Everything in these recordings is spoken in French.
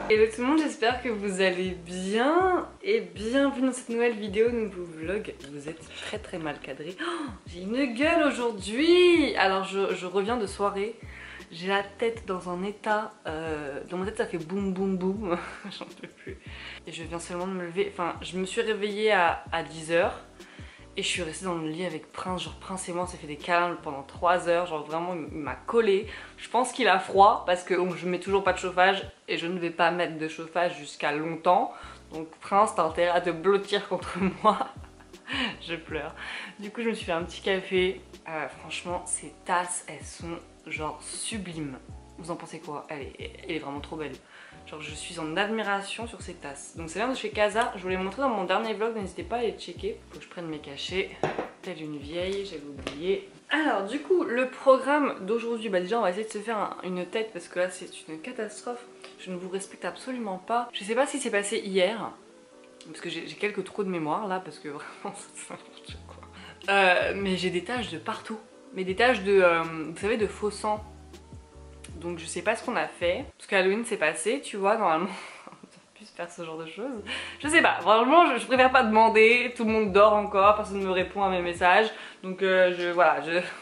Hello tout le monde, j'espère que vous allez bien et bienvenue dans cette nouvelle vidéo, nouveau vlog. Vous êtes très mal cadré. Oh, j'ai une gueule aujourd'hui. Alors je reviens de soirée, j'ai la tête dans un état, dans ma tête ça fait boum boum boum, j'en peux plus. Et je viens seulement de me lever, enfin je me suis réveillée à 10 h. Et je suis restée dans le lit avec Prince, genre Prince et moi on s'est fait des câlins pendant 3 heures, genre vraiment il m'a collé. Je pense qu'il a froid parce que je mets toujours pas de chauffage et je ne vais pas mettre de chauffage jusqu'à longtemps. Donc Prince t'as intérêt à te blottir contre moi. Je pleure. Du coup je me suis fait un petit café. Franchement ces tasses elles sont genre sublimes. Vous en pensez quoi? Elle est vraiment trop belle. Genre je suis en admiration sur ces tasses. Donc c'est bien de chez Casa, je vous l'ai montré dans mon dernier vlog, n'hésitez pas à aller checker. Faut que je prenne mes cachets, telle une vieille, j'avais oublié. Alors du coup le programme d'aujourd'hui, bah déjà on va essayer de se faire une tête parce que là c'est une catastrophe. Je ne vous respecte absolument pas. Je sais pas ce qui s'est passé hier, parce que j'ai quelques trous de mémoire là, parce que vraiment c'est n'importe quoi. Mais j'ai des taches de partout. Mais des taches de, vous savez, de faux sang. Donc je sais pas ce qu'on a fait, parce qu'Halloween s'est passé, tu vois, normalement on devrait plus faire ce genre de choses. Je sais pas, franchement je préfère pas demander, tout le monde dort encore, personne ne me répond à mes messages, donc voilà,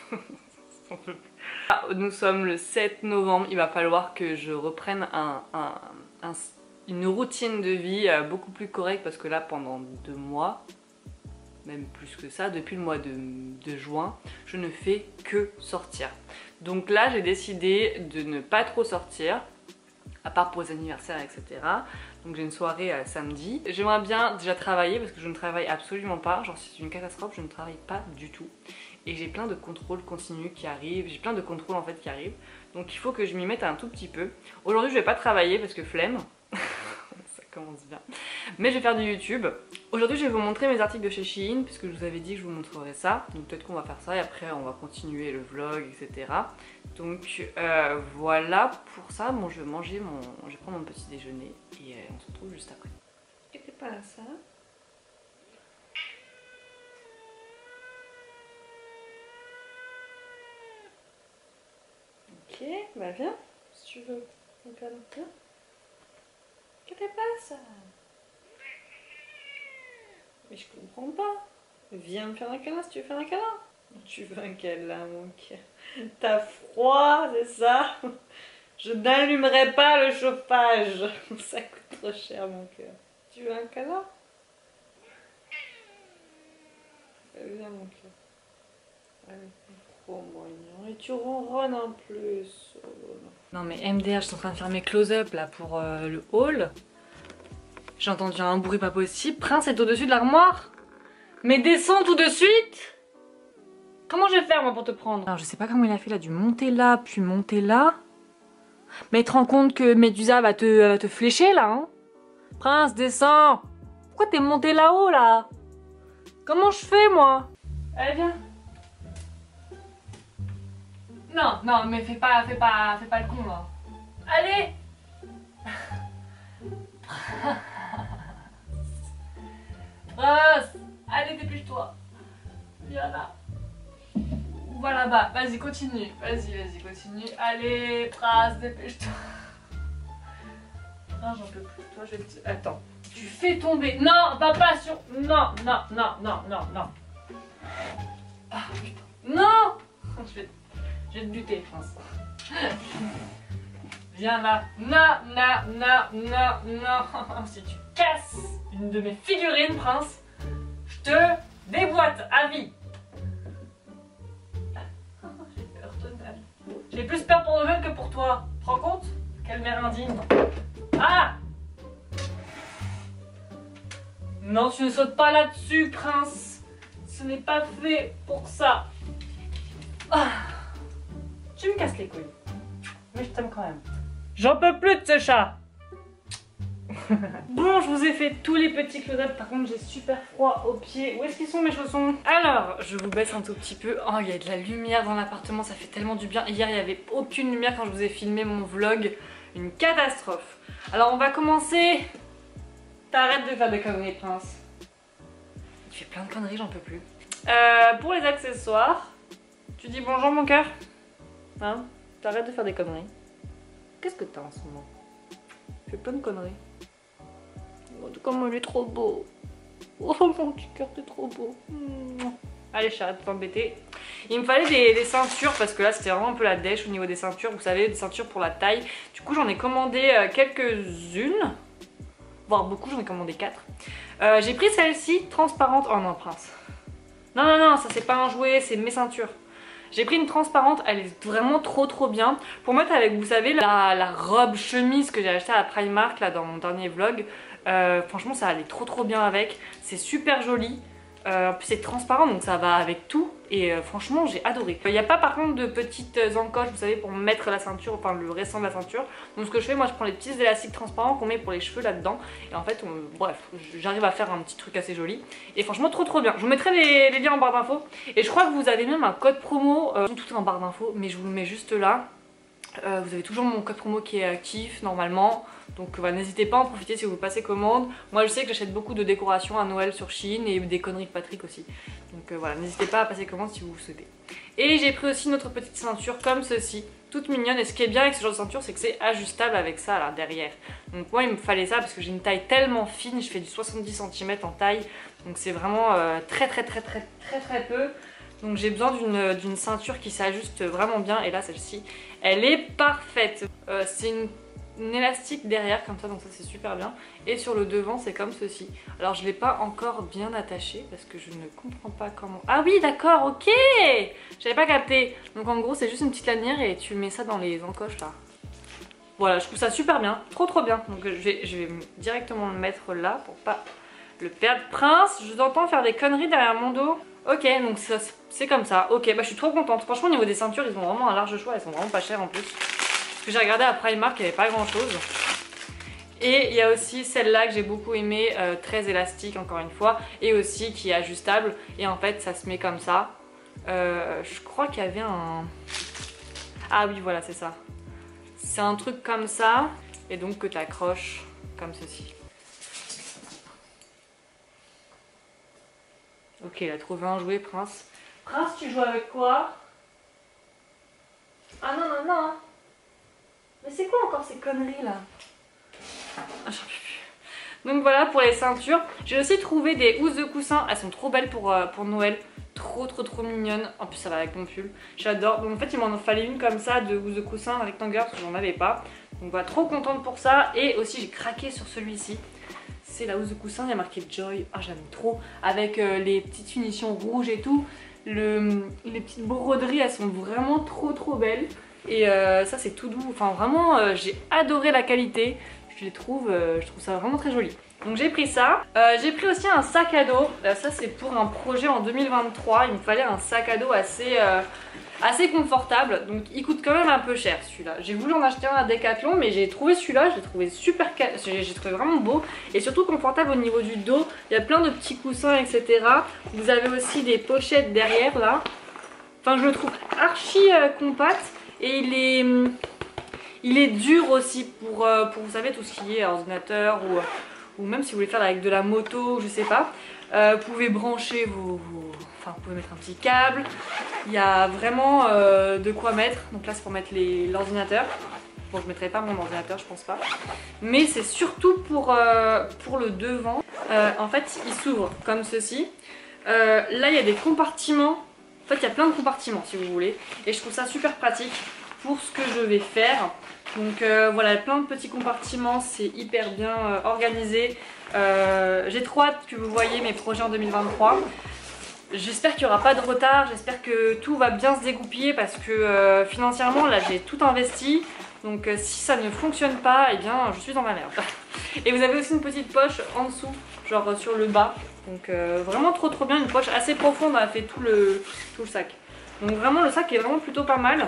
Nous sommes le 7 novembre, il va falloir que je reprenne une routine de vie beaucoup plus correcte, parce que là pendant 2 mois, même plus que ça, depuis le mois de juin, je ne fais que sortir. Donc là j'ai décidé de ne pas trop sortir, à part pour les anniversaires etc. Donc j'ai une soirée samedi. J'aimerais bien déjà travailler parce que je ne travaille absolument pas, genre c'est une catastrophe, je ne travaille pas du tout. Et j'ai plein de contrôles continus qui arrivent, j'ai plein de contrôles en fait qui arrivent. Donc il faut que je m'y mette un tout petit peu. Aujourd'hui je vais pas travailler parce que flemme. Ça commence bien. Mais je vais faire du YouTube. Aujourd'hui je vais vous montrer mes articles de chez Shein, puisque je vous avais dit que je vous montrerai ça. Donc peut-être qu'on va faire ça et après on va continuer le vlog, etc. Donc voilà pour ça. Bon, je vais manger je vais prendre mon petit déjeuner et on se retrouve juste après. Qu'est-ce que c'est pas ça? Ok, bah viens, si tu veux. Donc là, viens. Qu'est-ce que c'est pas ça? Mais je comprends pas. Viens me faire un câlin si tu veux faire un câlin. Tu veux un câlin, mon cœur? T'as froid, c'est ça? Je n'allumerai pas le chauffage. Ça coûte trop cher, mon cœur. Tu veux un câlin? Viens, mon cœur. Allez, trop mignon. Et tu ronronnes en plus. Oh, non mais MDR, je suis en train de faire mes close-up là pour le haul. J'ai entendu un bruit pas possible. Prince est au-dessus de l'armoire. Mais descends tout de suite. Comment je vais faire moi pour te prendre? Alors je sais pas comment il a fait, il a dû monter là puis monter là. Mais tu te rends compte que Médusa va te flécher là, hein? Prince, descends. Pourquoi t'es monté là-haut là? Comment je fais moi? Allez viens. Non, non mais fais pas le con là. Allez. Prince, allez dépêche-toi. Viens là. Voilà là-bas, vas-y continue, vas-y continue. Allez, Prince, dépêche-toi. Non, j'en peux plus. Toi, je vais te... Attends. Tu fais tomber. Non, va pas sur... Non. Ah, putain. Non. Je vais te buter, Prince. Viens là. Non. Si tu casses une de mes figurines, Prince, je te déboîte à vie. J'ai peur totale. J'ai plus peur pour Noël que pour toi. Tu te rends compte? Quelle mère indigne. Ah! Non, tu ne sautes pas là-dessus, Prince. Ce n'est pas fait pour ça. Ah. Tu me casses les couilles. Mais je t'aime quand même. J'en peux plus de ce chat. Bon, je vous ai fait tous les petits close-up. Par contre, j'ai super froid aux pieds. Où est-ce qu'ils sont mes chaussons? Alors, je vous baisse un tout petit peu. Oh, il y a de la lumière dans l'appartement. Ça fait tellement du bien. Hier, il n'y avait aucune lumière quand je vous ai filmé mon vlog. Une catastrophe. Alors, on va commencer. T'arrêtes de faire des conneries, Prince. Il fait plein de conneries, j'en peux plus. Pour les accessoires, tu dis bonjour, mon cœur. Hein? T'arrêtes de faire des conneries. Qu'est-ce que t'as en ce moment? fais plein de conneries. Oh, comment il est trop beau. Oh mon petit cœur, t'es trop beau. Allez, j'arrête de t'embêter. Il me fallait des ceintures parce que là c'était vraiment un peu la dèche au niveau des ceintures. Vous savez, des ceintures pour la taille. Du coup j'en ai commandé quelques-unes. Voire beaucoup, j'en ai commandé 4. J'ai pris celle-ci transparente. Oh non, Prince. Non, non, non, ça c'est pas un jouet, c'est mes ceintures. J'ai pris une transparente, elle est vraiment trop bien. Pour mettre avec, vous savez, la robe chemise que j'ai achetée à Primark là dans mon dernier vlog. Franchement ça allait trop bien avec. C'est super joli. En plus c'est transparent donc ça va avec tout. Et franchement j'ai adoré. Il n'y a pas par contre de petites encoches, vous savez, pour mettre la ceinture, enfin le restant de la ceinture. Donc ce que je fais, moi je prends les petits élastiques transparents qu'on met pour les cheveux là-dedans. Et en fait, bref, j'arrive à faire un petit truc assez joli. Et franchement trop bien. Je vous mettrai les liens en barre d'infos. Et je crois que vous avez même un code promo, tout est en barre d'infos, mais je vous le mets juste là. Vous avez toujours mon code promo qui est actif normalement. Donc n'hésitez pas à en profiter si vous passez commande. Moi je sais que j'achète beaucoup de décorations à Noël sur Shein et des conneries de Patrick aussi. Donc voilà, n'hésitez pas à passer commande si vous le souhaitez. Et j'ai pris aussi notre petite ceinture comme ceci, toute mignonne. Et ce qui est bien avec ce genre de ceinture, c'est que c'est ajustable avec ça là derrière. Donc moi il me fallait ça parce que j'ai une taille tellement fine, je fais du 70 cm en taille. Donc c'est vraiment très peu. Donc j'ai besoin d'une ceinture qui s'ajuste vraiment bien. Et là celle-ci, elle est parfaite. C'est une élastique derrière comme ça, donc ça c'est super bien. Et sur le devant c'est comme ceci. Alors je l'ai pas encore bien attaché parce que je ne comprends pas comment... Ah oui d'accord, ok. J'avais pas capté. Donc en gros c'est juste une petite lanière et tu mets ça dans les encoches là. Voilà, je trouve ça super bien, trop bien. Donc je vais directement le mettre là pour pas le perdre. Prince, je t'entends faire des conneries derrière mon dos. Ok, donc c'est comme ça. Ok, bah je suis trop contente. Franchement au niveau des ceintures ils ont vraiment un large choix, elles sont vraiment pas chères en plus. Parce que j'ai regardé à Primark, il n'y avait pas grand chose. Et il y a aussi celle-là que j'ai beaucoup aimée, très élastique encore une fois. Et aussi qui est ajustable. Et en fait ça se met comme ça. Je crois qu'il y avait un... Ah oui voilà c'est ça. C'est un truc comme ça. Et donc que tu accroches comme ceci. Ok, il a trouvé un jouet, Prince. Prince, tu joues avec quoi? Ah non, non, non. Mais c'est quoi encore ces conneries là? Ah, j'en peux plus. Donc voilà pour les ceintures. J'ai aussi trouvé des housses de coussin. Elles sont trop belles pour Noël. Trop mignonnes. En plus ça va avec mon pull. J'adore. Donc en fait il m'en fallait une comme ça de housse de coussin rectangulaire parce que j'en avais pas. Donc voilà, trop contente pour ça. Et aussi j'ai craqué sur celui-ci. C'est la housse de coussin, il y a marqué Joy. Ah j'aime trop. Avec les petites finitions rouges et tout. Les petites broderies elles sont vraiment trop belles. Et ça c'est tout doux, enfin vraiment j'ai adoré la qualité, je trouve ça vraiment très joli. Donc j'ai pris ça, j'ai pris aussi un sac à dos, ça c'est pour un projet en 2023, il me fallait un sac à dos assez confortable, donc il coûte quand même un peu cher celui-là. J'ai voulu en acheter un à Decathlon mais j'ai trouvé celui-là, je l'ai trouvé super, j'ai trouvé vraiment beau et surtout confortable au niveau du dos, il y a plein de petits coussins etc. Vous avez aussi des pochettes derrière là, enfin je le trouve archi compact. Et il est dur aussi pour vous savez tout ce qui est ordinateur ou même si vous voulez faire avec de la moto, je sais pas. Vous pouvez brancher enfin vous pouvez mettre un petit câble. Il y a vraiment de quoi mettre. Donc là c'est pour mettre l'ordinateur. Bon je mettrai pas mon ordinateur je pense pas. Mais c'est surtout pour le devant. En fait il s'ouvre comme ceci. Là il y a des compartiments. En fait il y a plein de compartiments si vous voulez et je trouve ça super pratique pour ce que je vais faire. Donc voilà, plein de petits compartiments, c'est hyper bien organisé. J'ai trop hâte que vous voyez mes projets en 2023. J'espère qu'il n'y aura pas de retard, j'espère que tout va bien se dégoupiller parce que financièrement là j'ai tout investi. Donc si ça ne fonctionne pas, eh bien je suis dans ma merde. Et vous avez aussi une petite poche en dessous, genre sur le bas. Donc vraiment trop bien, une poche assez profonde, elle a fait tout le sac. Donc vraiment le sac est vraiment plutôt pas mal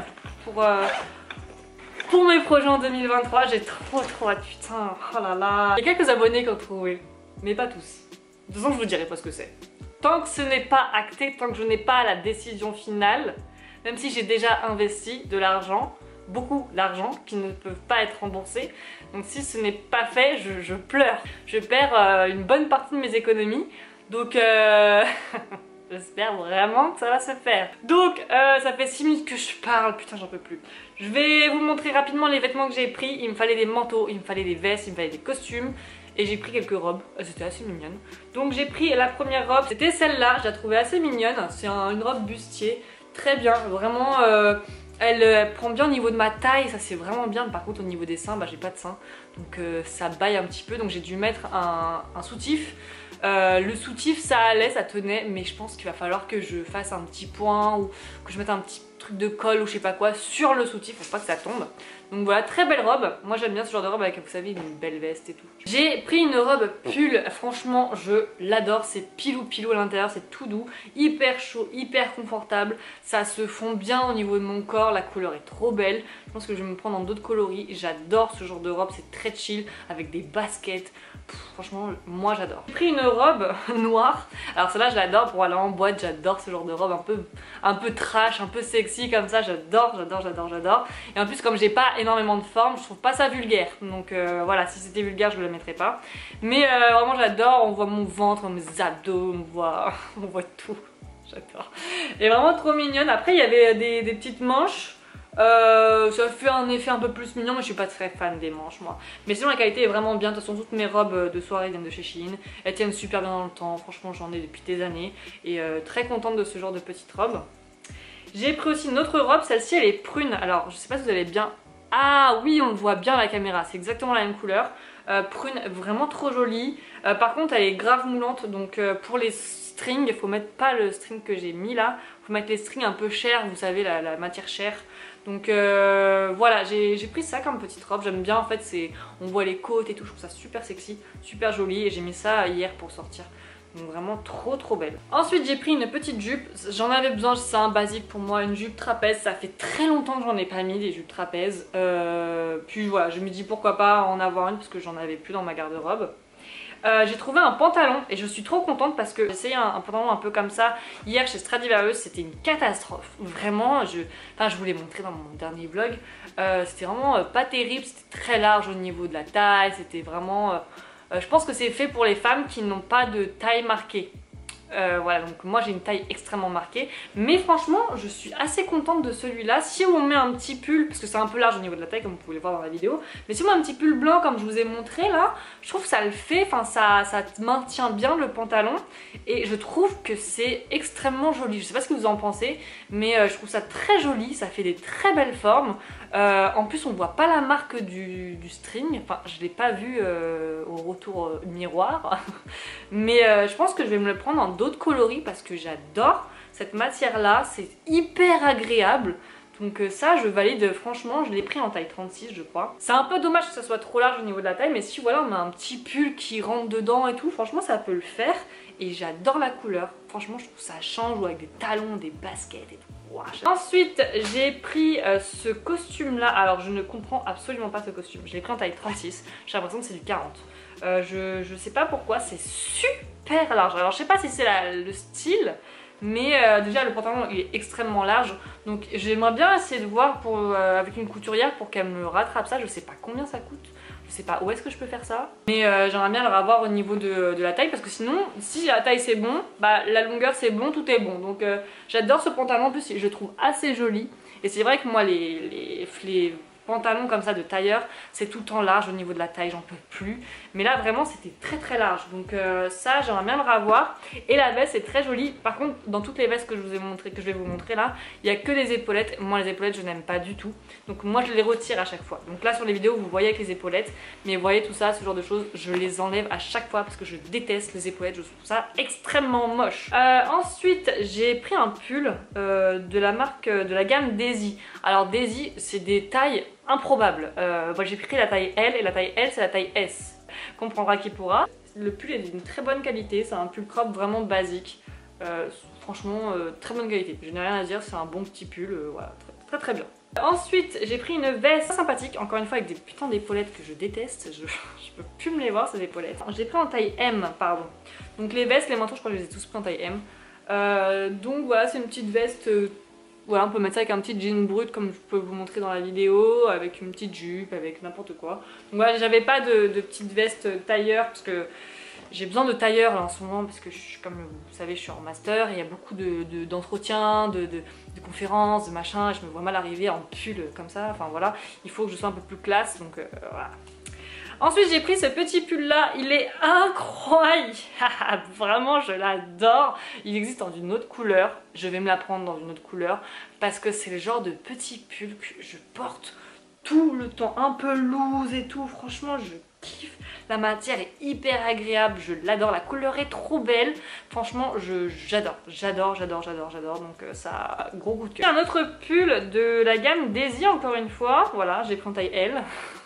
pour mes projets en 2023. J'ai trop hâte, putain, oh là là. Il y a quelques abonnés qui ont trouvé, mais pas tous. De toute façon je vous dirai pas ce que c'est. Tant que ce n'est pas acté, tant que je n'ai pas la décision finale, même si j'ai déjà investi de l'argent, beaucoup d'argent qui ne peuvent pas être remboursés. Donc si ce n'est pas fait, je pleure. Je perds une bonne partie de mes économies. Donc je J'espère vraiment que ça va se faire. Donc ça fait 6 minutes que je parle, putain j'en peux plus. Je vais vous montrer rapidement les vêtements que j'ai pris. Il me fallait des manteaux, il me fallait des vestes, il me fallait des costumes. Et j'ai pris quelques robes, c'était assez mignonne. Donc j'ai pris la première robe, c'était celle-là, je la trouvais assez mignonne. C'est une robe bustier, très bien, vraiment elle prend bien au niveau de ma taille, ça c'est vraiment bien. Par contre au niveau des seins, bah j'ai pas de seins, donc ça baille un petit peu. Donc j'ai dû mettre un soutif. Le soutif ça allait, ça tenait, mais je pense qu'il va falloir que je fasse un petit point ou que je mette un petit truc de colle ou je sais pas quoi sur le soutif pour pas que ça tombe. Donc voilà, très belle robe. Moi j'aime bien ce genre de robe avec, vous savez, une belle veste et tout. J'ai pris une robe pull, franchement je l'adore, c'est pilou à l'intérieur, c'est tout doux, hyper chaud, hyper confortable. Ça se fond bien au niveau de mon corps, la couleur est trop belle. Je pense que je vais me prendre dans d'autres coloris. J'adore ce genre de robe, c'est très chill avec des baskets. Franchement, moi j'adore. J'ai pris une robe noire. Alors celle-là je l'adore pour aller en boîte, j'adore ce genre de robe un peu trash, un peu sexy comme ça, j'adore. Et en plus comme j'ai pas énormément de forme, je trouve pas ça vulgaire. Donc voilà, si c'était vulgaire je ne le mettrais pas. Mais vraiment j'adore, on voit mon ventre, mes abdos, on voit tout. J'adore. Et vraiment trop mignonne. Après il y avait des petites manches. Ça fait un effet un peu plus mignon, mais je suis pas très fan des manches moi. Mais sinon la qualité est vraiment bien. De toute façon toutes mes robes de soirée viennent de chez Shein. Elles tiennent super bien dans le temps, franchement j'en ai depuis des années. Et très contente de ce genre de petite robe. J'ai pris aussi une autre robe, celle-ci elle est prune. Alors je sais pas si vous allez bien... Ah oui, on le voit bien à la caméra, c'est exactement la même couleur. Prune, vraiment trop jolie. Par contre elle est grave moulante, donc pour les strings, il faut mettre pas le string que j'ai mis là. Il faut mettre les strings un peu chers, vous savez, la matière chère. Donc voilà, j'ai pris ça comme petite robe, j'aime bien en fait, on voit les côtes et tout, je trouve ça super sexy, super joli et j'ai mis ça hier pour sortir. Donc vraiment trop belle. Ensuite j'ai pris une petite jupe, j'en avais besoin, c'est un basique pour moi, une jupe trapèze, ça fait très longtemps que j'en ai pas mis des jupes trapèzes. Puis voilà, je me dis pourquoi pas en avoir une parce que j'en avais plus dans ma garde-robe. J'ai trouvé un pantalon et je suis trop contente parce que j'ai essayé un pantalon un peu comme ça hier chez Stradivarius, c'était une catastrophe. Vraiment, je vous l'ai montré dans mon dernier vlog, c'était vraiment pas terrible, c'était très large au niveau de la taille, c'était vraiment... je pense que c'est fait pour les femmes qui n'ont pas de taille marquée. Voilà, donc moi j'ai une taille extrêmement marquée, mais franchement je suis assez contente de celui-là. Si on met un petit pull, parce que c'est un peu large au niveau de la taille comme vous pouvez le voir dans la vidéo, mais si on met un petit pull blanc comme je vous ai montré là, je trouve que ça le fait, enfin ça maintient bien le pantalon et je trouve que c'est extrêmement joli. Je sais pas ce que vous en pensez, mais je trouve ça très joli, ça fait des très belles formes. En plus on voit pas la marque du string, enfin je l'ai pas vu au retour miroir mais je pense que je vais me le prendre en d'autres coloris parce que j'adore cette matière là, c'est hyper agréable. Donc ça je valide, franchement je l'ai pris en taille 36 je crois. C'est un peu dommage que ça soit trop large au niveau de la taille, mais si voilà on a un petit pull qui rentre dedans et tout, franchement ça peut le faire. Et j'adore la couleur, franchement je trouve ça change, ou avec des talons, des baskets et tout. Wow. Ensuite j'ai pris ce costume là, alors je ne comprends absolument pas ce costume, je l'ai pris en taille 36, j'ai l'impression que c'est du 40. Je sais pas pourquoi, c'est super large. Alors je sais pas si c'est le style, mais déjà le pantalon il est extrêmement large. Donc j'aimerais bien essayer de voir avec une couturière pour qu'elle me rattrape ça. Je sais pas combien ça coûte, je sais pas où est-ce que je peux faire ça, mais j'aimerais bien le revoir au niveau de la taille, parce que sinon si la taille c'est bon, bah la longueur c'est bon, tout est bon. Donc j'adore ce pantalon, en plus je le trouve assez joli. Et c'est vrai que moi les pantalon comme ça de tailleur, c'est tout le temps large au niveau de la taille, j'en peux plus. Mais là vraiment c'était très large, donc ça j'aimerais bien le revoir. Et la veste est très jolie. Par contre dans toutes les vestes que je vous ai montré, que je vais vous montrer là, il n'y a que des épaulettes. Moi les épaulettes je n'aime pas du tout, donc moi je les retire à chaque fois. Donc là sur les vidéos vous voyez avec les épaulettes, mais vous voyez tout ça, ce genre de choses, je les enlève à chaque fois parce que je déteste les épaulettes, je trouve ça extrêmement moche. Ensuite j'ai pris un pull de la marque, de la gamme Daisy. Alors Daisy c'est des tailles improbable. Moi j'ai pris la taille L et la taille L c'est la taille S. Comprendra qui pourra. Le pull est d'une très bonne qualité, c'est un pull crop vraiment basique. Franchement très bonne qualité. Je n'ai rien à dire, c'est un bon petit pull, voilà, très bien. Ensuite j'ai pris une veste sympathique, encore une fois avec des putains d'épaulettes que je déteste. Je peux plus me les voir ces épaulettes. Je l'ai pris en taille M, pardon. Donc les vestes, les manteaux je crois que je les ai tous pris en taille M. Donc voilà, c'est une petite veste. Voilà, on peut mettre ça avec un petit jean brut comme je peux vous montrer dans la vidéo, avec une petite jupe, avec n'importe quoi. Donc voilà, j'avais pas de petite veste tailleur parce que J'ai besoin de tailleurs là en ce moment parce que comme vous savez je suis en master et il y a beaucoup d'entretiens, de conférences, de machin, et je me vois mal arriver en pull comme ça, enfin voilà, il faut que je sois un peu plus classe, donc voilà. Ensuite j'ai pris ce petit pull là, il est incroyable, vraiment je l'adore. Il existe dans une autre couleur, je vais me la prendre dans une autre couleur parce que c'est le genre de petit pull que je porte tout le temps, un peu loose et tout, franchement je kiffe. La matière est hyper agréable, je l'adore, la couleur est trop belle, franchement j'adore, donc ça, gros coup de cœur. Un autre pull de la gamme Daisy encore une fois, voilà, j'ai pris en taille L,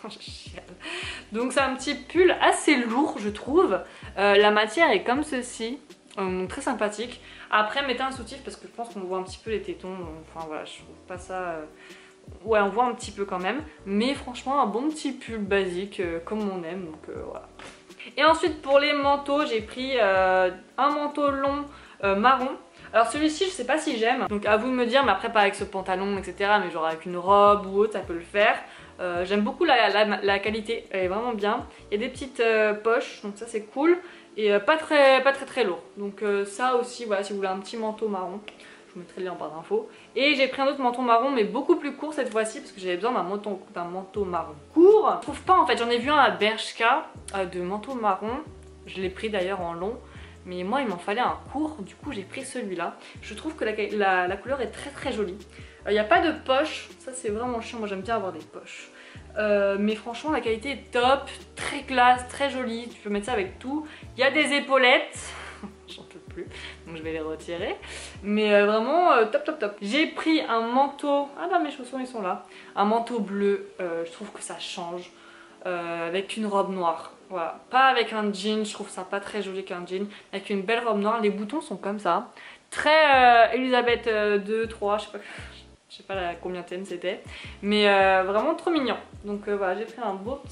donc c'est un petit pull assez lourd je trouve, la matière est comme ceci, très sympathique. Après mettez un soutif parce que je pense qu'on voit un petit peu les tétons, donc, enfin voilà, je trouve pas ça... Ouais, on voit un petit peu quand même, mais franchement un bon petit pull basique comme on aime, donc voilà. Et ensuite pour les manteaux, j'ai pris un manteau long marron. Alors celui-ci je sais pas si j'aime, donc à vous de me dire, mais après pas avec ce pantalon etc, mais genre avec une robe ou autre ça peut le faire. J'aime beaucoup la qualité, elle est vraiment bien. Il y a des petites poches, donc ça c'est cool, et pas très lourd. Donc ça aussi, voilà, si vous voulez un petit manteau marron, je vous mettrai le lien en barre d'infos. Et j'ai pris un autre manteau marron mais beaucoup plus court cette fois-ci parce que j'avais besoin d'un manteau marron court. Je trouve pas en fait, j'en ai vu un à Bershka de manteau marron. Je l'ai pris d'ailleurs en long. Mais moi il m'en fallait un court, du coup j'ai pris celui-là. Je trouve que la couleur est très jolie. Il n'y a pas de poche, ça c'est vraiment chiant, moi j'aime bien avoir des poches. Mais franchement la qualité est top, très classe, très jolie, tu peux mettre ça avec tout. Il y a des épaulettes. J'en peux plus, donc je vais les retirer. Mais vraiment top. J'ai pris un manteau, ah bah mes chaussons ils sont là. Un manteau bleu, je trouve que ça change, avec une robe noire. Voilà, pas avec un jean, je trouve ça pas très joli qu'un jean. Avec une belle robe noire, les boutons sont comme ça. Très Elisabeth 2, 3, je sais pas combien thème c'était. Mais vraiment trop mignon. Donc voilà, j'ai pris un beau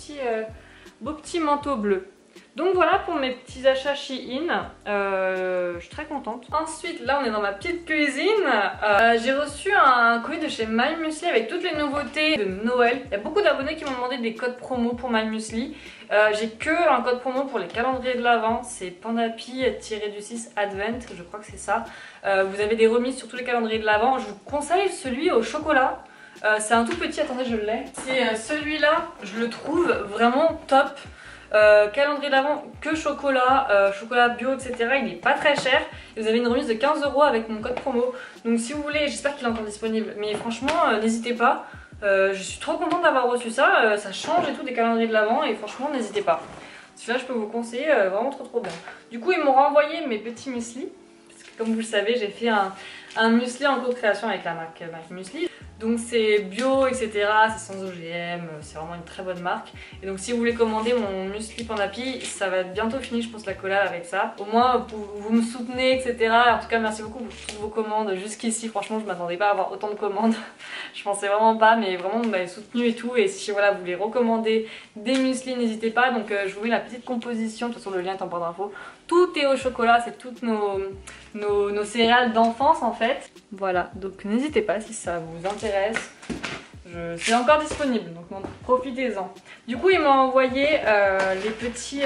petit manteau bleu. Donc voilà pour mes petits achats Shein, je suis très contente. Ensuite là on est dans ma petite cuisine, j'ai reçu un colis de chez My Muesli avec toutes les nouveautés de Noël. Il y a beaucoup d'abonnés qui m'ont demandé des codes promo pour My Muesli. J'ai que un code promo pour les calendriers de l'Avent, c'est Pandapi-du-6 Advent, je crois que c'est ça. Vous avez des remises sur tous les calendriers de l'Avent, je vous conseille celui au chocolat. C'est un tout petit, attendez je l'ai. C'est celui-là, je le trouve vraiment top. Calendrier d'avant que chocolat, chocolat bio etc, il n'est pas très cher et vous avez une remise de 15 € avec mon code promo, donc si vous voulez, j'espère qu'il est encore disponible, mais franchement n'hésitez pas, je suis trop contente d'avoir reçu ça, ça change et tout des calendriers de l'avant et franchement n'hésitez pas, celui-là je peux vous conseiller, vraiment trop bien. Du coup ils m'ont renvoyé mes petits muesli, parce que comme vous le savez j'ai fait un muesli en co-création avec la marque My Muesli. Donc c'est bio etc, c'est sans OGM, c'est vraiment une très bonne marque. Et donc si vous voulez commander mon muesli Pandapi, ça va être bientôt fini je pense la collab avec ça. Au moins vous me soutenez etc. En tout cas merci beaucoup pour toutes vos commandes jusqu'ici, franchement je m'attendais pas à avoir autant de commandes. Je pensais vraiment pas, mais vraiment vous m'avez soutenu et tout. Et si voilà, vous voulez recommander des muesli, n'hésitez pas. Donc je vous mets la petite composition, de toute façon le lien est en barre d'infos. Tout est au chocolat, c'est toutes nos céréales d'enfance en fait. Voilà, donc n'hésitez pas si ça vous intéresse. C'est encore disponible, donc profitez-en. Du coup, ils m'ont envoyé les petits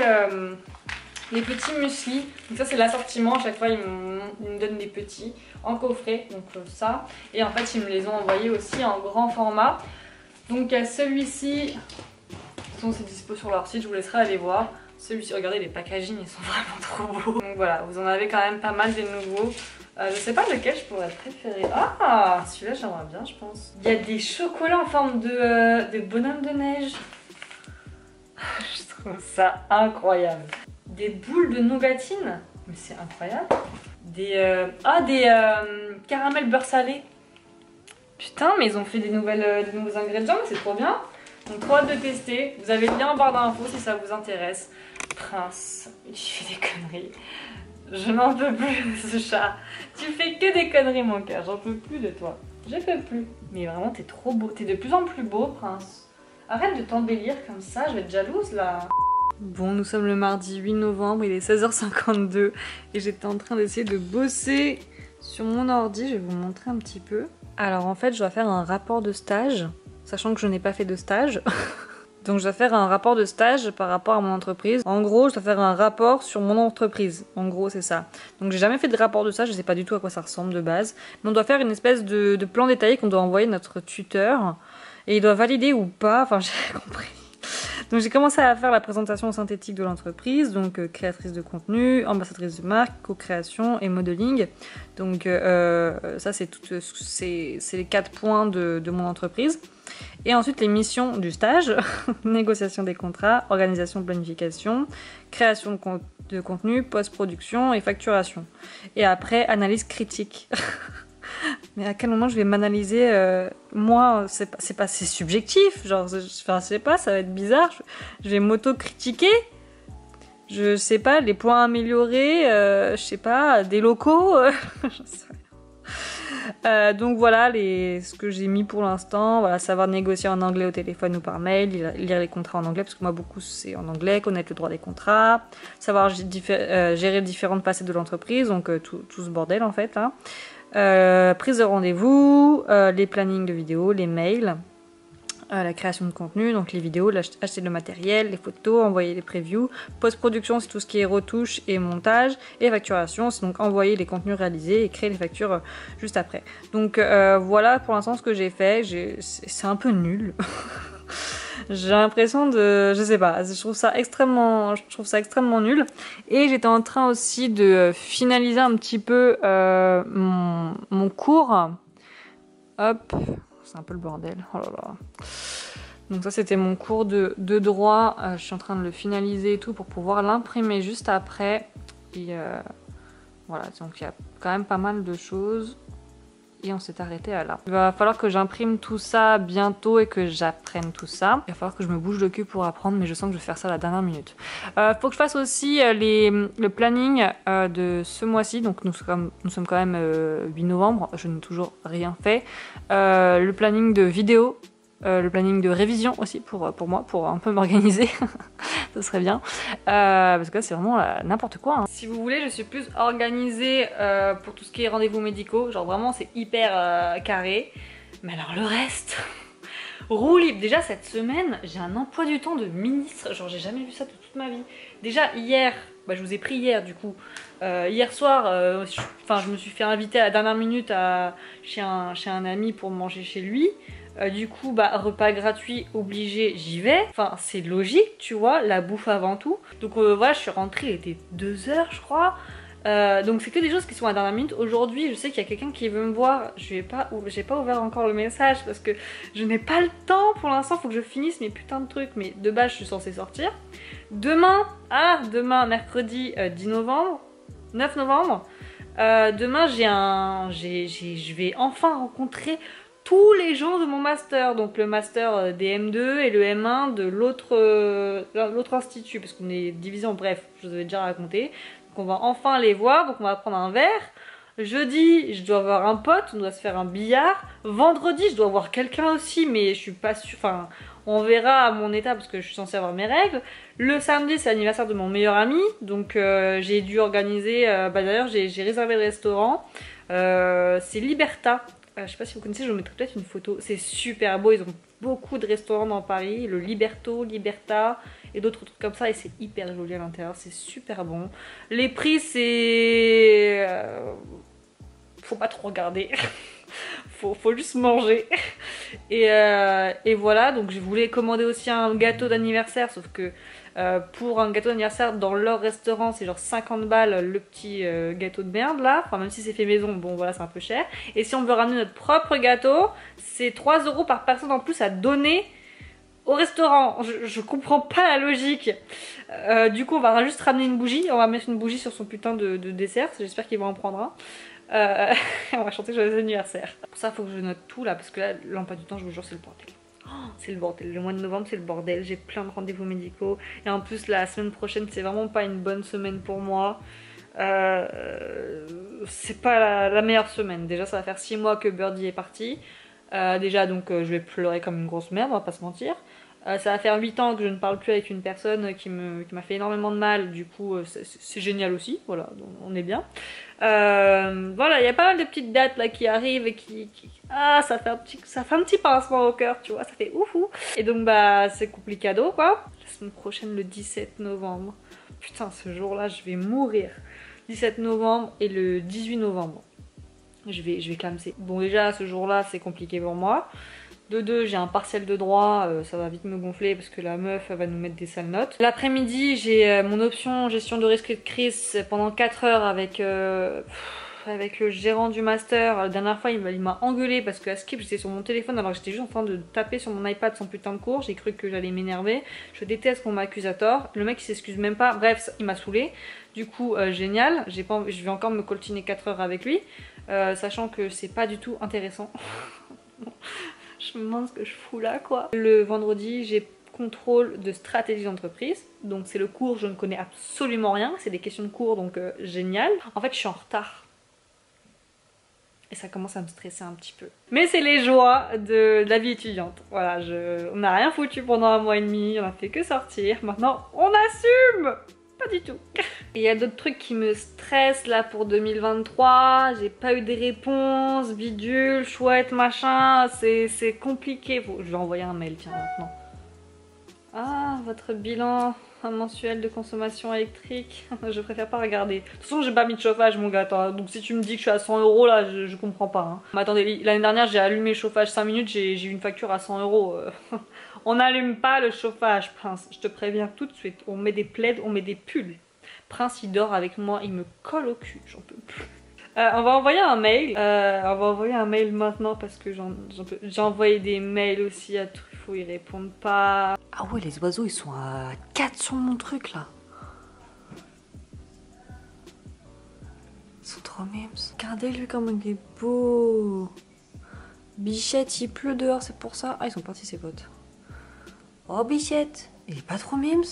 muesli. Donc ça, c'est l'assortiment. À chaque fois, ils me donnent des petits en coffret. Donc ça. Et en fait, ils me les ont envoyés aussi en grand format. Donc il y a celui-ci. C'est dispo sur leur site, je vous laisserai aller voir. Celui-ci, regardez les packaging, ils sont vraiment trop beaux. Donc voilà, vous en avez quand même pas mal des nouveaux. Je sais pas lequel je pourrais préférer. Ah, celui-là j'aimerais bien je pense. Il y a des chocolats en forme de bonhomme de neige. Je trouve ça incroyable. Des boules de nougatine. Mais c'est incroyable. Des caramels beurre salé. Putain, mais ils ont fait des nouveaux ingrédients, c'est trop bien. Donc trop hâte de tester. Vous avez le lien en barre d'infos si ça vous intéresse. Prince, il fait des conneries. Je n'en peux plus de ce chat. Tu fais que des conneries mon cœur, j'en peux plus de toi. Je peux plus. Mais vraiment t'es trop beau, t'es de plus en plus beau Prince. Arrête de t'embellir comme ça, je vais être jalouse là. Bon, nous sommes le mardi 8 novembre, il est 16h52 et j'étais en train d'essayer de bosser sur mon ordi, je vais vous montrer un petit peu. Alors en fait je dois faire un rapport de stage, sachant que je n'ai pas fait de stage. Donc je dois faire un rapport de stage par rapport à mon entreprise. En gros, je dois faire un rapport sur mon entreprise. En gros, c'est ça. Donc j'ai jamais fait de rapport de stage, je sais pas du tout à quoi ça ressemble de base. Mais on doit faire une espèce de plan détaillé qu'on doit envoyer à notre tuteur. Et il doit valider ou pas, enfin j'ai compris. Donc j'ai commencé à faire la présentation synthétique de l'entreprise, donc créatrice de contenu, ambassadrice de marque, co-création et modeling. Donc ça c'est les 4 points de mon entreprise. Et ensuite les missions du stage, négociation des contrats, organisation de planification, création de contenu, post-production et facturation. Et après analyse critique. Mais à quel moment je vais m'analyser moi, c'est subjectif, genre, je sais pas, ça va être bizarre, je vais m'auto-critiquer, je sais pas, les points à améliorer, je sais pas, des locaux, j'en sais rien. Donc voilà ce que j'ai mis pour l'instant, voilà, savoir négocier en anglais au téléphone ou par mail, lire les contrats en anglais, parce que moi beaucoup c'est en anglais, connaître le droit des contrats, savoir gérer différentes facettes de l'entreprise, donc tout ce bordel en fait, hein. Prise de rendez-vous, les plannings de vidéos, les mails, la création de contenu, donc les vidéos, acheter le matériel, les photos, envoyer les previews, post-production c'est tout ce qui est retouche et montage, et facturation c'est donc envoyer les contenus réalisés et créer les factures juste après. Donc voilà pour l'instant ce que j'ai fait, c'est un peu nul. J'ai l'impression de... je sais pas, je trouve ça extrêmement nul. Et j'étais en train aussi de finaliser un petit peu mon cours. Hop, c'est un peu le bordel. Oh là là. Donc ça c'était mon cours de droit. Je suis en train de le finaliser et tout pour pouvoir l'imprimer juste après. Et voilà, donc il y a quand même pas mal de choses. Et on s'est arrêté à là. Il va falloir que j'imprime tout ça bientôt et que j'apprenne tout ça. Il va falloir que je me bouge le cul pour apprendre, mais je sens que je vais faire ça à la dernière minute. Faut que je fasse aussi le planning de ce mois-ci. Donc nous sommes quand même 8 novembre, je n'ai toujours rien fait. Le planning de vidéo. Le planning de révision aussi pour moi, pour un peu m'organiser. Ça serait bien. Parce que là, c'est vraiment n'importe quoi. Hein. Si vous voulez, je suis plus organisée pour tout ce qui est rendez-vous médicaux. Genre vraiment, c'est hyper carré. Mais alors le reste... roue libre. Déjà, cette semaine, j'ai un emploi du temps de ministre. Genre, j'ai jamais vu ça de toute ma vie. Déjà, hier... Bah, je vous ai pris hier du coup. Hier soir, je me suis fait inviter à la dernière minute chez un ami pour manger chez lui. Du coup, bah, repas gratuit obligé, j'y vais. Enfin, c'est logique, tu vois, la bouffe avant tout. Donc voilà, je suis rentrée, il était 2 h, je crois. Donc c'est que des choses qui sont à la dernière minute. Aujourd'hui, je sais qu'il y a quelqu'un qui veut me voir. J'ai pas ouvert encore le message parce que je n'ai pas le temps pour l'instant. Faut que je finisse mes putains de trucs. Mais de base, je suis censée sortir. Demain, mercredi 10 novembre, 9 novembre. Demain, je vais enfin rencontrer tous les gens de mon master, donc le master des M2 et le M1 de l'autre institut, parce qu'on est divisé en bref, je vous avais déjà raconté. Donc on va enfin les voir, donc on va prendre un verre. Jeudi, je dois voir un pote, on doit se faire un billard. Vendredi, je dois voir quelqu'un aussi, mais je suis pas sûre, enfin, on verra à mon état parce que je suis censée avoir mes règles. Le samedi, c'est l'anniversaire de mon meilleur ami, donc j'ai dû organiser, d'ailleurs j'ai réservé le restaurant, c'est Liberta. Je sais pas si vous connaissez, je vous mettrai peut-être une photo. C'est super beau, ils ont beaucoup de restaurants dans Paris. Le Liberto, Liberta et d'autres trucs comme ça. Et c'est hyper joli à l'intérieur, c'est super bon. Les prix, c'est... faut pas trop regarder. faut juste manger. Et voilà, donc je voulais commander aussi un gâteau d'anniversaire, sauf que pour un gâteau d'anniversaire dans leur restaurant c'est genre 50 balles le petit gâteau de merde là, enfin même si c'est fait maison, bon voilà c'est un peu cher. Et si on veut ramener notre propre gâteau, c'est 3 € par personne en plus à donner au restaurant. Je comprends pas la logique. Du coup on va juste ramener une bougie, on va mettre une bougie sur son putain de dessert, j'espère qu'il va en prendre un. On va chanter joyeux anniversaire. Pour ça faut que je note tout là, parce que là l'emploi du temps je vous jure c'est le bordel. C'est le bordel, le mois de novembre c'est le bordel, j'ai plein de rendez-vous médicaux et en plus la semaine prochaine c'est vraiment pas une bonne semaine pour moi. C'est pas la meilleure semaine, déjà ça va faire 6 mois que Birdie est parti. Déjà donc je vais pleurer comme une grosse merde, on va pas se mentir. Ça va faire 8 ans que je ne parle plus avec une personne qui m'a fait énormément de mal, du coup c'est génial aussi, voilà, donc on est bien. Voilà, il y a pas mal de petites dates là qui arrivent et ah, ça fait un petit pincement au cœur, tu vois, ça fait oufou. Et donc bah c'est complicado quoi. La semaine prochaine, le 17 novembre. Putain, ce jour-là, je vais mourir. 17 novembre et le 18 novembre. Je vais clamser. Bon déjà, ce jour-là, c'est compliqué pour moi. De deux, j'ai un partiel de droit, ça va vite me gonfler parce que la meuf elle va nous mettre des sales notes. L'après-midi, j'ai mon option gestion de risque et de crise pendant 4 heures avec le gérant du master. La dernière fois, il m'a engueulé parce qu'à Skip, j'étais sur mon téléphone alors que j'étais juste en train de taper sur mon iPad son putain de cours. J'ai cru que j'allais m'énerver. Je déteste qu'on m'accuse à tort. Le mec, il s'excuse même pas. Bref, il m'a saoulé. Du coup, génial. Je vais encore me coltiner 4 heures avec lui, sachant que c'est pas du tout intéressant. Je me demande ce que je fous là quoi. Le vendredi, j'ai contrôle de stratégie d'entreprise. Donc c'est le cours, je ne connais absolument rien. C'est des questions de cours, donc génial. En fait, je suis en retard. Et ça commence à me stresser un petit peu. Mais c'est les joies de la vie étudiante. Voilà, on n'a rien foutu pendant 1 mois et demi, on a fait que sortir. Maintenant, on assume! Pas du tout. Et il y a d'autres trucs qui me stressent là pour 2023. J'ai pas eu des réponses, bidule, chouette, machin. C'est compliqué. Je vais envoyer un mail, tiens, maintenant. Ah, votre bilan mensuel de consommation électrique. Je préfère pas regarder. De toute façon, j'ai pas mis de chauffage, mon gars. Donc si tu me dis que je suis à 100 € là, je comprends pas. Hein. Mais attendez, l'année dernière, j'ai allumé le chauffage 5 minutes, j'ai eu une facture à 100 €. On n'allume pas le chauffage, Prince. Je te préviens tout de suite. On met des plaids, on met des pulls. Prince, il dort avec moi, il me colle au cul. J'en peux plus. On va envoyer un mail. On va envoyer un mail maintenant parce que j'ai envoyé des mails aussi à Truffaut, ils répondent pas. Ah ouais, les oiseaux, ils sont à 4 sur mon truc là. Ils sont trop mimes. Regardez-lui comme il est beau. Bichette, il pleut dehors, c'est pour ça. Ah, ils sont partis ses potes. Oh Bichette, il est pas trop mimes?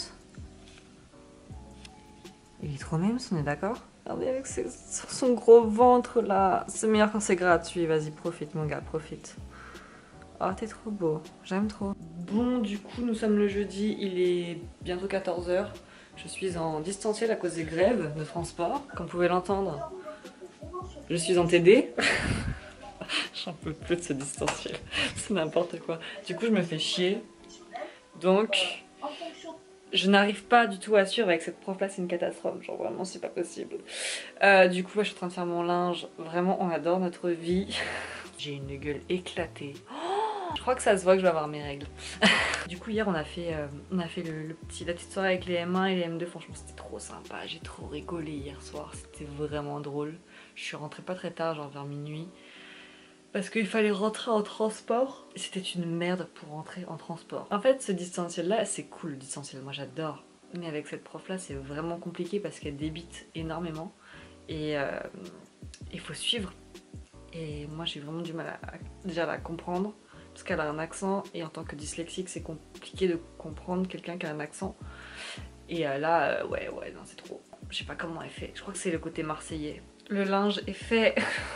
Il est trop mimes, on est d'accord? Regardez avec son gros ventre là. C'est meilleur quand c'est gratuit, vas-y profite mon gars, profite. Oh t'es trop beau, j'aime trop. Bon du coup nous sommes le jeudi, il est bientôt 14 h. Je suis en distanciel à cause des grèves de transport, comme vous pouvez l'entendre. Je suis en TD. J'en peux plus de ce distanciel, c'est n'importe quoi. Du coup je me fais chier. Donc, je n'arrive pas du tout à suivre avec cette prof là, c'est une catastrophe, genre vraiment c'est pas possible. Du coup, je suis en train de faire mon linge, vraiment on adore notre vie. J'ai une gueule éclatée. Oh, je crois que ça se voit que je vais avoir mes règles. Du coup, hier on a fait la petite soirée avec les M1 et les M2, franchement c'était trop sympa, j'ai trop rigolé hier soir, c'était vraiment drôle. Je suis rentrée pas très tard, genre vers minuit. Parce qu'il fallait rentrer en transport. C'était une merde pour rentrer en transport. En fait, ce distanciel là, c'est cool le distanciel, moi j'adore. Mais avec cette prof là, c'est vraiment compliqué parce qu'elle débite énormément. Et il faut suivre. Et moi j'ai vraiment du mal à déjà la comprendre. Parce qu'elle a un accent et en tant que dyslexique, c'est compliqué de comprendre quelqu'un qui a un accent. Et là, ouais, non c'est trop. Je sais pas comment elle fait. Je crois que c'est le côté marseillais. Le linge est fait.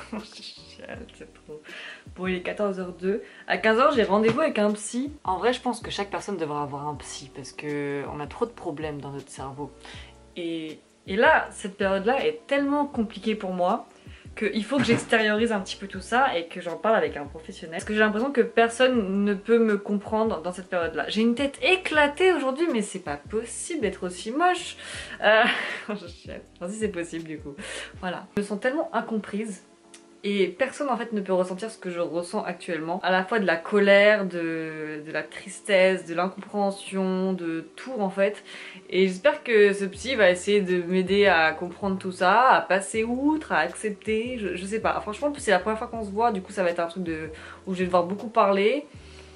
C'est trop. Bon, il est 14h02. À 15h, j'ai rendez-vous avec un psy. En vrai, je pense que chaque personne devrait avoir un psy parce qu'on a trop de problèmes dans notre cerveau. Et là, cette période-là est tellement compliquée pour moi qu'il faut que j'extériorise un petit peu tout ça et que j'en parle avec un professionnel. Parce que j'ai l'impression que personne ne peut me comprendre dans cette période-là. J'ai une tête éclatée aujourd'hui, mais c'est pas possible d'être aussi moche. Je chiale. Enfin, si c'est possible du coup. Voilà. Je me sens tellement incomprise. Et personne en fait ne peut ressentir ce que je ressens actuellement. À la fois de la colère, de la tristesse, de l'incompréhension, de tout en fait. Et j'espère que ce psy va essayer de m'aider à comprendre tout ça, à passer outre, à accepter, je sais pas. Franchement c'est la première fois qu'on se voit, du coup ça va être un truc où je vais devoir beaucoup parler.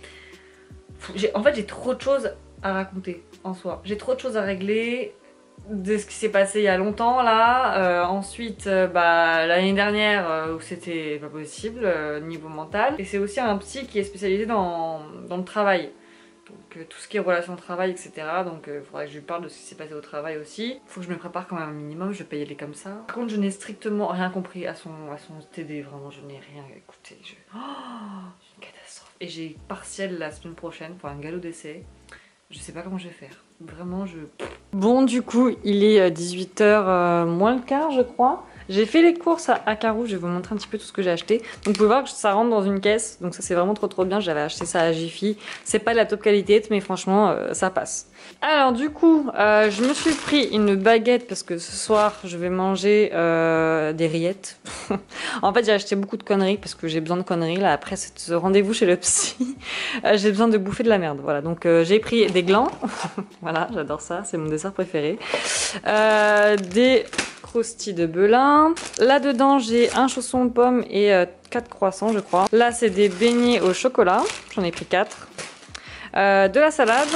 En fait j'ai trop de choses à raconter en soi. J'ai trop de choses à régler. De ce qui s'est passé il y a longtemps là, ensuite l'année dernière où c'était pas possible niveau mental, et c'est aussi un psy qui est spécialisé dans le travail Donc tout ce qui est relation de travail, etc. Donc il faudrait que je lui parle de ce qui s'est passé au travail aussi. Faut que je me prépare quand même un minimum, je vais pas y aller comme ça. Par contre, je n'ai strictement rien compris à son TD, vraiment, je n'ai rien écouté. Oh, une catastrophe. Et j'ai partiel la semaine prochaine pour un galop d'essai. Je sais pas comment je vais faire. Vraiment, Bon, du coup, il est 18h moins le quart, je crois. J'ai fait les courses à Carrefour, je vais vous montrer un petit peu tout ce que j'ai acheté. Donc vous pouvez voir que ça rentre dans une caisse, donc ça c'est vraiment trop bien. J'avais acheté ça à Jiffy. C'est pas de la top qualité, mais franchement, ça passe. Alors du coup, je me suis pris une baguette parce que ce soir, je vais manger des rillettes. En fait, j'ai acheté beaucoup de conneries parce que j'ai besoin de conneries. Là, après ce rendez-vous chez le psy, j'ai besoin de bouffer de la merde. Voilà, donc j'ai pris des glands. Voilà, j'adore ça, c'est mon dessert préféré. Des croustilles de Belin. Là-dedans, j'ai un chausson de pomme et 4 croissants, je crois. Là, c'est des beignets au chocolat. J'en ai pris 4. De la salade.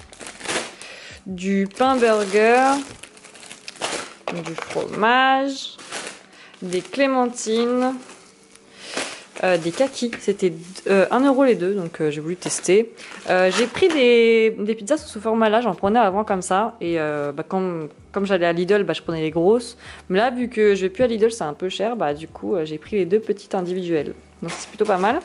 Du pain burger. Du fromage. Des clémentines. Des kakis, c'était 1 € les deux, donc j'ai voulu tester. J'ai pris des pizzas sous ce format-là, j'en prenais avant comme ça, et comme j'allais à Lidl, je prenais les grosses. Mais là, vu que je vais plus à Lidl, c'est un peu cher, du coup j'ai pris les 2 petites individuelles. Donc c'est plutôt pas mal.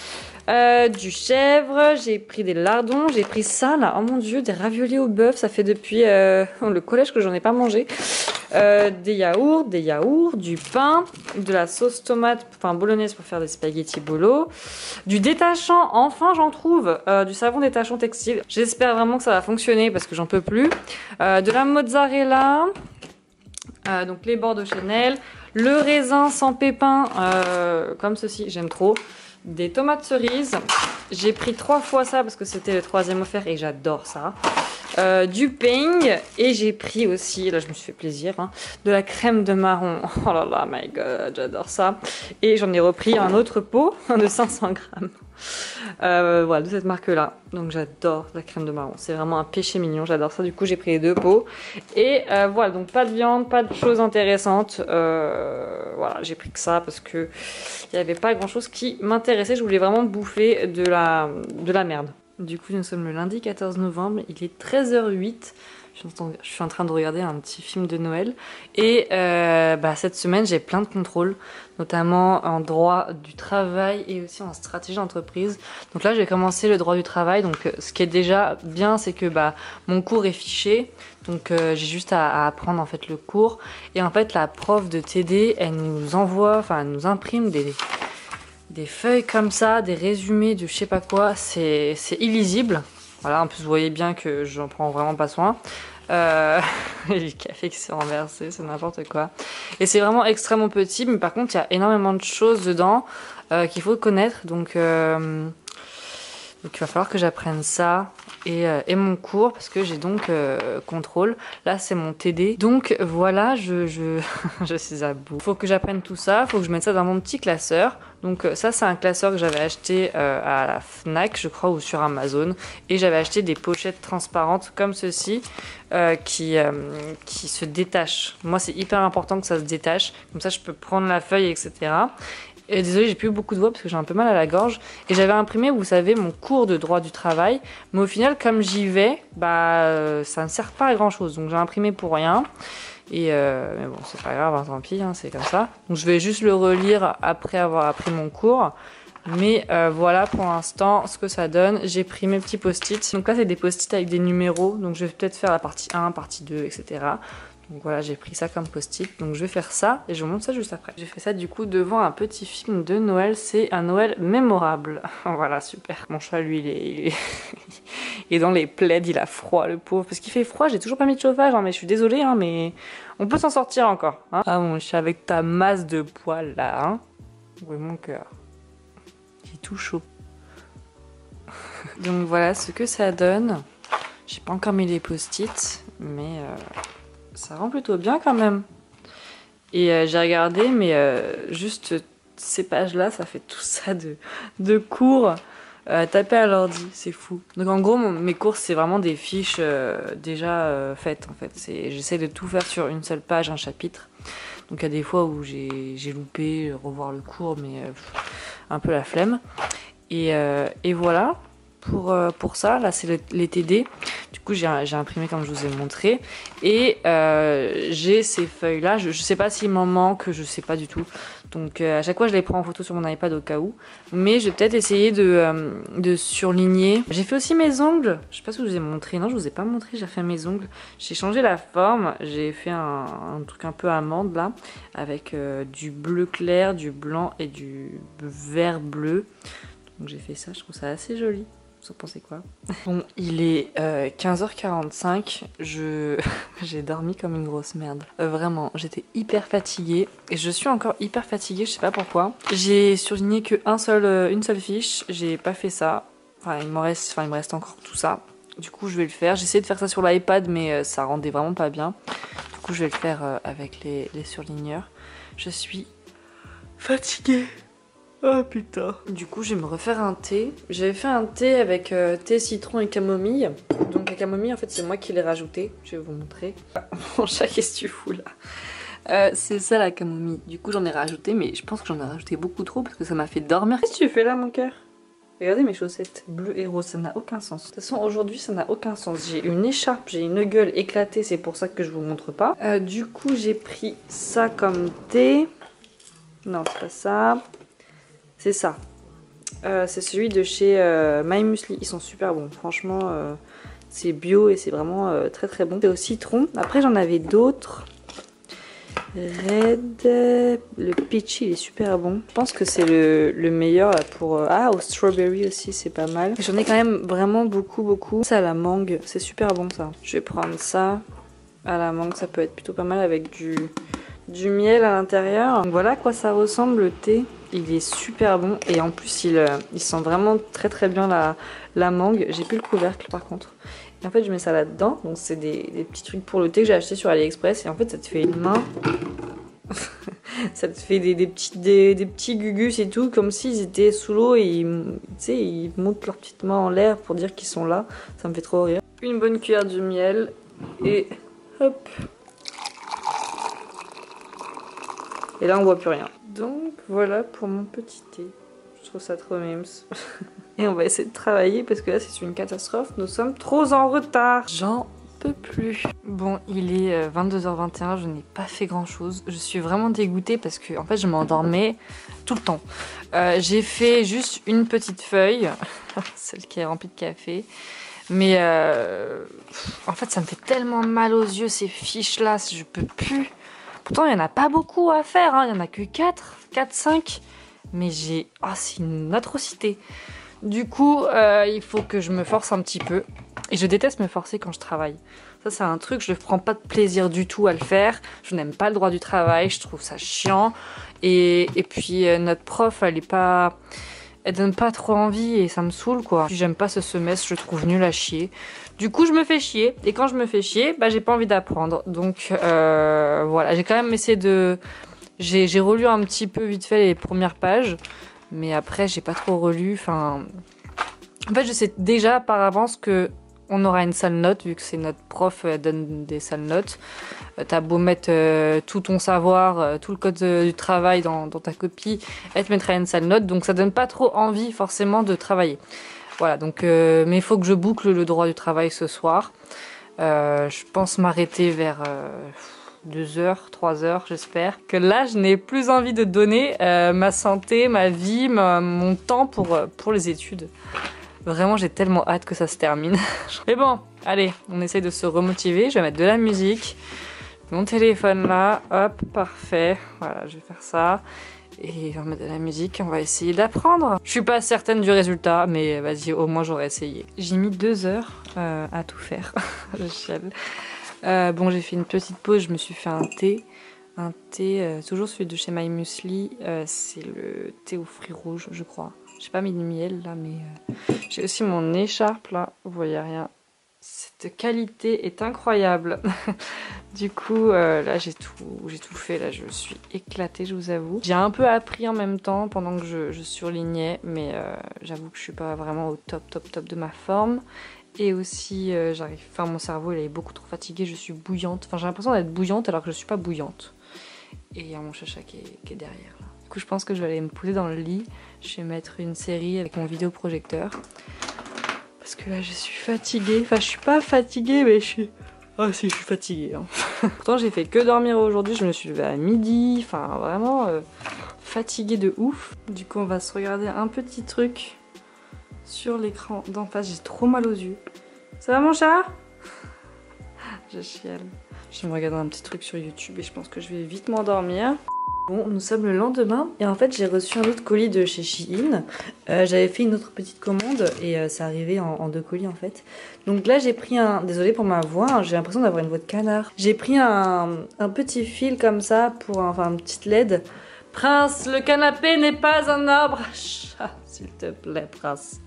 Du chèvre, j'ai pris des lardons, j'ai pris ça là, oh mon dieu, des raviolis au bœuf, ça fait depuis le collège que j'en ai pas mangé. Des yaourts, du pain, de la sauce tomate, enfin bolognaise pour faire des spaghettis bolo, du détachant, enfin j'en trouve, du savon détachant textile. J'espère vraiment que ça va fonctionner parce que j'en peux plus. De la mozzarella, donc les bords de Chanel, le raisin sans pépins, comme ceci, j'aime trop. Des tomates cerises, j'ai pris 3 fois ça parce que c'était le 3e offert et j'adore ça. Du peigne et j'ai pris aussi, là je me suis fait plaisir, de la crème de marron. Oh là là, my god, j'adore ça. Et j'en ai repris un autre pot de 500 grammes. Voilà, de cette marque-là. Donc j'adore la crème de marron. C'est vraiment un péché mignon, j'adore ça. Du coup, j'ai pris les 2 pots. Et voilà, donc pas de viande, pas de choses intéressantes. Voilà, j'ai pris que ça parce que il n'y avait pas grand-chose qui m'intéressait. Je voulais vraiment bouffer de la merde. Du coup, nous sommes le lundi 14 novembre, il est 13h08. Je suis en train de regarder un petit film de Noël. Et cette semaine, j'ai plein de contrôles, notamment en droit du travail et aussi en stratégie d'entreprise. Donc là, j'ai commencé le droit du travail. Donc ce qui est déjà bien, c'est que mon cours est fiché. Donc j'ai juste à apprendre en fait le cours. Et en fait, la prof de TD, elle nous imprime des feuilles comme ça, des résumés de je sais pas quoi, c'est illisible. Voilà, en plus vous voyez bien que j'en prends vraiment pas soin. Le café qui s'est renversé, c'est n'importe quoi. Et c'est vraiment extrêmement petit, mais par contre il y a énormément de choses dedans qu'il faut connaître. Donc il va falloir que j'apprenne ça et mon cours parce que j'ai donc contrôle. Là c'est mon TD. Donc voilà, je suis à bout. Faut que j'apprenne tout ça, faut que je mette ça dans mon petit classeur. Donc ça c'est un classeur que j'avais acheté à la Fnac je crois ou sur Amazon. Et j'avais acheté des pochettes transparentes comme ceci qui se détachent. Moi c'est hyper important que ça se détache. Comme ça je peux prendre la feuille etc. Et désolée, j'ai plus beaucoup de voix parce que j'ai un peu mal à la gorge. Et j'avais imprimé, vous savez, mon cours de droit du travail. Mais au final, comme j'y vais, ça ne sert pas à grand chose. Donc j'ai imprimé pour rien. Et mais bon, c'est pas grave, tant pis, c'est comme ça. Donc je vais juste le relire après avoir appris mon cours. Mais voilà pour l'instant ce que ça donne. J'ai pris mes petits post-it. Donc là, c'est des post-it avec des numéros. Donc je vais peut-être faire la partie 1, partie 2, etc. Donc voilà, j'ai pris ça comme post-it, donc je vais faire ça et je vous montre ça juste après. J'ai fait ça du coup devant un petit film de Noël, c'est un Noël mémorable. Voilà, super. Mon chat lui, il est dans les plaids, il a froid le pauvre. Parce qu'il fait froid, j'ai toujours pas mis de chauffage, mais je suis désolée, mais on peut s'en sortir encore. Ah mon chat, avec ta masse de poils là, où est mon cœur? Il est tout chaud. Donc voilà ce que ça donne. J'ai pas encore mis les post-it, mais... ça rend plutôt bien quand même. Et j'ai regardé, mais juste ces pages-là, ça fait tout ça de cours tapés à l'ordi, c'est fou. Donc en gros, mes cours, c'est vraiment des fiches déjà faites en fait. J'essaie de tout faire sur une seule page, un chapitre. Donc il y a des fois où j'ai loupé, revoir le cours, mais un peu la flemme. Et voilà. pour ça. Là, c'est les TD. Du coup, j'ai imprimé comme je vous ai montré. Et j'ai ces feuilles-là. Je sais pas s'il m'en manque, je sais pas du tout. Donc, à chaque fois, je les prends en photo sur mon iPad au cas où. Mais je vais peut-être essayer de surligner. J'ai fait aussi mes ongles. Je sais pas si je vous ai montré. Non, je vous ai pas montré. J'ai fait mes ongles. J'ai changé la forme. J'ai fait un truc un peu amande là. Avec du bleu clair, du blanc et du vert bleu. Donc j'ai fait ça, je trouve ça assez joli. Vous en pensez quoi? Bon, il est 15h45, j'ai dormi comme une grosse merde. Vraiment, j'étais hyper fatiguée et je suis encore hyper fatiguée, je sais pas pourquoi. J'ai surligné que une seule fiche, j'ai pas fait ça. Enfin, il me reste encore tout ça. Du coup, je vais le faire. J'ai essayé de faire ça sur l'iPad, mais ça rendait vraiment pas bien. Du coup, je vais le faire avec les surligneurs. Je suis fatiguée. Oh putain. Du coup, je vais me refaire un thé. J'avais fait un thé avec thé, citron et camomille. Donc la camomille, en fait, c'est moi qui l'ai rajouté. Je vais vous montrer. Mon chat, qu'est-ce que tu fous là? C'est ça la camomille. Du coup, j'en ai rajouté, mais je pense que j'en ai rajouté beaucoup trop parce que ça m'a fait dormir. Qu'est-ce que tu fais là, mon cœur? Regardez mes chaussettes bleues et roses, ça n'a aucun sens. De toute façon, aujourd'hui, ça n'a aucun sens. J'ai une écharpe, j'ai une gueule éclatée, c'est pour ça que je vous montre pas. Du coup, j'ai pris ça comme thé. Non, c'est pas ça. C'est ça. C'est celui de chez My Muesli. Ils sont super bons. Franchement, c'est bio et c'est vraiment très très bon. C'est au citron. Après, j'en avais d'autres. Red. Le peach, il est super bon. Je pense que c'est le meilleur pour... Ah, au strawberry aussi, c'est pas mal. J'en ai quand même vraiment beaucoup. Ça à la mangue, c'est super bon ça. Je vais prendre ça à la mangue. Ça peut être plutôt pas mal avec du miel à l'intérieur. Donc voilà à quoi ça ressemble le thé. Il est super bon et en plus il sent vraiment très très bien la mangue. J'ai plus le couvercle par contre. Et en fait je mets ça là-dedans. Donc c'est des petits trucs pour le thé que j'ai acheté sur AliExpress. Et en fait ça te fait une main. Ça te fait des petits gugus et tout. Comme s'ils étaient sous l'eau et ils montent leurs petites mains en l'air pour dire qu'ils sont là. Ça me fait trop rire. Une bonne cuillère de miel. Et hop. Et là on voit plus rien. Donc voilà pour mon petit thé. Je trouve ça trop mimes. Et on va essayer de travailler parce que là c'est une catastrophe. Nous sommes trop en retard. J'en peux plus. Bon, il est 22h21, je n'ai pas fait grand chose. Je suis vraiment dégoûtée parce que en fait je m'endormais tout le temps. J'ai fait juste une petite feuille, celle qui est remplie de café. Mais en fait ça me fait tellement mal aux yeux ces fiches là, je peux plus. Pourtant, il n'y en a pas beaucoup à faire, hein. Il n'y en a que 4, 5. Mais j'ai... Ah, c'est une atrocité. Du coup, il faut que je me force un petit peu. Et je déteste me forcer quand je travaille. Ça, c'est un truc, je ne prends pas de plaisir du tout à le faire. Je n'aime pas le droit du travail, je trouve ça chiant. Et puis, notre prof, elle donne pas trop envie et ça me saoule, quoi. J'aime pas ce semestre, je le trouve nul à chier. Du coup, je me fais chier. Et quand je me fais chier, bah, j'ai pas envie d'apprendre. Donc, voilà. J'ai quand même essayé de... J'ai relu un petit peu vite fait les premières pages. Mais après, j'ai pas trop relu. Enfin... En fait, je sais déjà par avance que on aura une sale note, vu que c'est notre prof, elle donne des sales notes. T'as beau mettre tout ton savoir, tout le code du travail dans ta copie, elle te mettra une sale note. Donc, ça donne pas trop envie, forcément, de travailler. Voilà, donc, mais il faut que je boucle le droit du travail ce soir. Je pense m'arrêter vers 2h, 3h, j'espère. Que là, je n'ai plus envie de donner ma santé, ma vie, mon temps pour les études. Vraiment, j'ai tellement hâte que ça se termine. Mais bon, allez, on essaye de se remotiver. Je vais mettre de la musique. Mon téléphone là, hop, parfait. Voilà, je vais faire ça. Et on va mettre de la musique, on va essayer d'apprendre. Je suis pas certaine du résultat, mais vas-y, au moins j'aurais essayé. J'ai mis 2 heures à tout faire. Je chiale. Bon, j'ai fait une petite pause, je me suis fait un thé. Un thé, toujours celui de chez My Muesli. C'est le thé aux fruits rouges, je crois. J'ai pas mis de miel là, mais j'ai aussi mon écharpe là. Vous voyez rien. Cette qualité est incroyable. Du coup, là j'ai tout fait. Là, je suis éclatée, je vous avoue. J'ai un peu appris en même temps pendant que je surlignais, mais j'avoue que je suis pas vraiment au top de ma forme. Et aussi, mon cerveau il est beaucoup trop fatigué. Je suis bouillante. Enfin, j'ai l'impression d'être bouillante alors que je suis pas bouillante. Et il y a mon chacha qui est derrière là. Du coup, je pense que je vais aller me poser dans le lit. Je vais mettre une série avec mon vidéoprojecteur. Parce que là je suis fatiguée. Enfin je suis pas fatiguée mais je suis... Ah si, je suis fatiguée. Hein. Pourtant j'ai fait que dormir aujourd'hui, je me suis levée à midi. Enfin vraiment fatiguée de ouf. Du coup on va se regarder un petit truc sur l'écran d'en face. J'ai trop mal aux yeux. Ça va mon chat? Je chiale. Je vais me regarder un petit truc sur YouTube et je pense que je vais vite m'endormir. Bon, nous sommes le lendemain et en fait j'ai reçu un autre colis de chez Shein. J'avais fait une autre petite commande et ça arrivait en 2 colis en fait. Donc là j'ai pris un... Désolée pour ma voix, hein, j'ai l'impression d'avoir une voix de canard. J'ai pris un petit fil comme ça pour enfin une petite LED. Prince, le canapé n'est pas un arbre à chat, s'il te plaît Prince.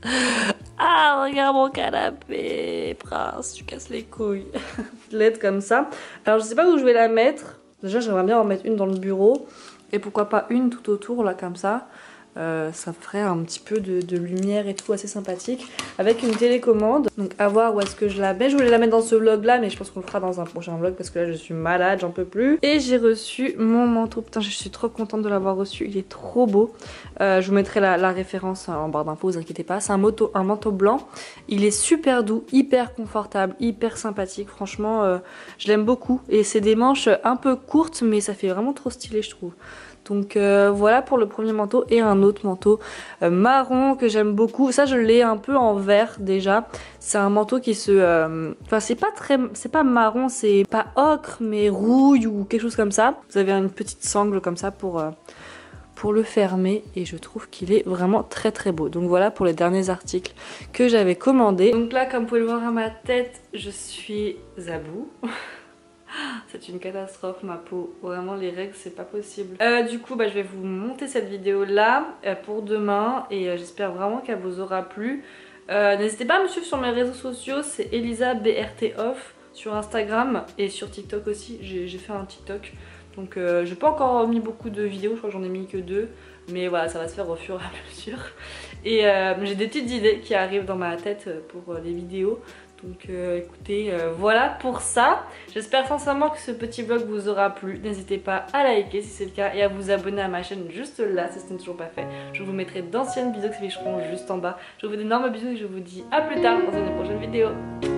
Ah regarde mon canapé, Prince, tu casses les couilles. LED comme ça. Alors je sais pas où je vais la mettre. Déjà j'aimerais bien en mettre une dans le bureau et pourquoi pas une tout autour là comme ça. Ça ferait un petit peu de lumière et tout assez sympathique avec une télécommande. Donc à voir où est-ce que je la mets. Je voulais la mettre dans ce vlog là mais je pense qu'on le fera dans un prochain vlog parce que là je suis malade, j'en peux plus. Et j'ai reçu mon manteau. Putain je suis trop contente de l'avoir reçu, il est trop beau. Je vous mettrai la référence en barre d'infos, vous inquiétez pas. C'est un manteau blanc. Il est super doux, hyper confortable, hyper sympathique. Franchement je l'aime beaucoup. Et c'est des manches un peu courtes mais ça fait vraiment trop stylé je trouve. Donc voilà pour le premier manteau et un autre manteau marron que j'aime beaucoup. Ça je l'ai un peu en vert déjà. C'est un manteau qui se... Enfin c'est pas marron, c'est pas ocre mais rouille ou quelque chose comme ça. Vous avez une petite sangle comme ça pour le fermer et je trouve qu'il est vraiment très très beau. Donc voilà pour les derniers articles que j'avais commandés. Donc là comme vous pouvez le voir à ma tête, je suis à bout. C'est une catastrophe ma peau, vraiment les règles c'est pas possible. Du coup je vais vous monter cette vidéo là pour demain et j'espère vraiment qu'elle vous aura plu. N'hésitez pas à me suivre sur mes réseaux sociaux, c'est Elisa BRT Off sur Instagram et sur TikTok aussi, j'ai fait un TikTok. Donc j'ai pas encore mis beaucoup de vidéos, je crois que j'en ai mis que 2. Mais voilà, ça va se faire au fur et à mesure. Et j'ai des petites idées qui arrivent dans ma tête pour les vidéos. Donc écoutez, voilà pour ça. J'espère sincèrement que ce petit vlog vous aura plu. N'hésitez pas à liker si c'est le cas et à vous abonner à ma chaîne juste là si ce n'est toujours pas fait. Je vous mettrai d'anciennes vidéos qui s'afficheront juste en bas. Je vous fais d'énormes bisous et je vous dis à plus tard dans une prochaine vidéo.